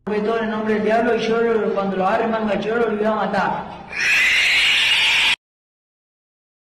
todo en el nombre del diablo y yo cuando lo agarre manga yo lo voy a matar.